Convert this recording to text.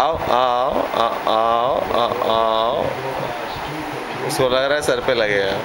आओ आओ आओ आओ आओ। उसको लग रहा है सर पे लगेगा।